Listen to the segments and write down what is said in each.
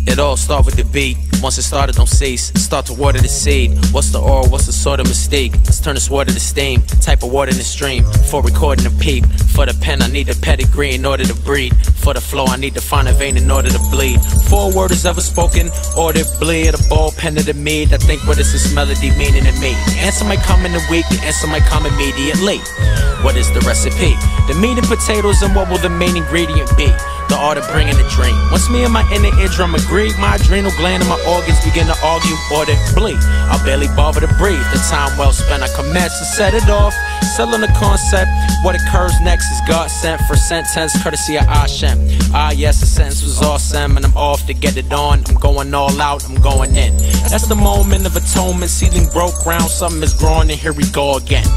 It all start with the beat. Once it started, don't cease. Start to water the seed. What's the oil? What's the sort of mistake? Let's turn this water to steam. Type of water in the stream. For recording a peep. For the pen, I need a pedigree in order to breed. For the flow, I need to find a vein in order to bleed. 4 words is ever spoken, or to bleed. A ball pen of the mead. I think what is this melody meaning to me? The answer might come in a week. The answer might come immediately. What is the recipe? The meat and potatoes, and what will the main ingredient be? The art of bringing a dream. Once me and my inner eardrum agree, my adrenal gland and my organs begin to argue or to bleed. I barely bother to breathe. The time well spent, I commence to set it off. Selling the concept. What occurs next is God sent for sentence, courtesy of Hashem. Ah yes, the sentence was awesome, and I'm off to get it on. I'm going all out, I'm going in. That's the moment of atonement. Ceiling broke, ground, something is growing, and here we go again.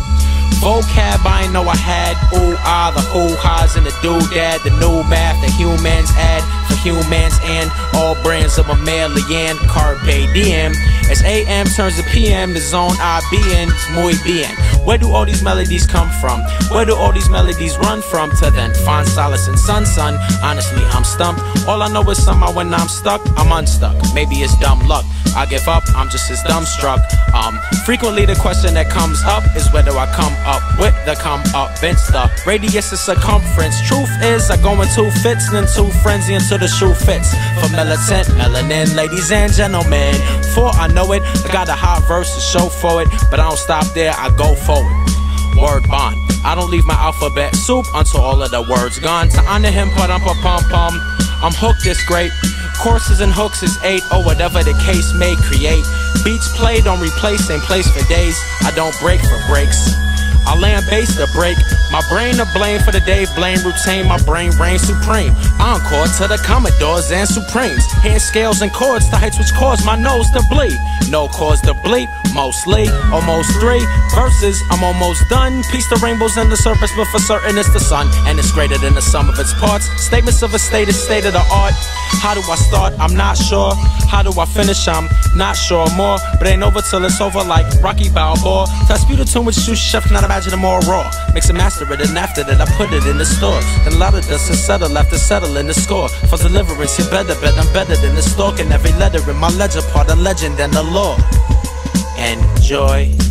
Vocab I ain't know I had. Ooh, ah, the hoo-ha's and the doodad. The new math, the humans add for humans and all brands of mammalian. Carpe diem. As AM turns to PM, the zone I be in is muy bien. Where do all these melodies come from? Where do all these melodies run from? To then find solace in sun. Honestly, I'm stumped. All I know is somehow when I'm stuck, I'm unstuck. Maybe it's dumb luck. I give up, I'm just as dumbstruck. Frequently the question that comes up is whether I come up with the come up against the radius of circumference. Truth is, I go in 2 fits and then 2 frenzy until the shoe fits. For militant melanin, ladies and gentlemen, for I know it, I got a hot verse to show for it, but I don't stop there, I go forward. Word bond. I don't leave my alphabet soup until all of the words gone. To honor him, pum. I'm hooked, it's great. Courses and hooks is 8, or whatever the case may create. Beats play, don't replace, same place for days. I don't break for breaks. I land bass to break. My brain to blame for the Dave Blaine routine. My brain reigns supreme. Encore to the Commodores and Supremes. Hand scales and chords to heights which cause my nose to bleed. No cause to bleed, mostly. Almost 3 verses, I'm almost done. Piece the rainbows in the surface, but for certain it's the sun. And it's greater than the sum of its parts. Statements of a state is state of the art. How do I start? I'm not sure. How do I finish? I'm not sure more. But ain't over till it's over like Rocky Balboa. So I spew the tune with sushi chef, cannot imagine it more raw. Mix and master it, and after that I put it in the store. Then a lot of dust and settle after settling the score. For deliverance, you better bet I'm better than the stalk. And every letter in my ledger part, a legend and the law. Enjoy.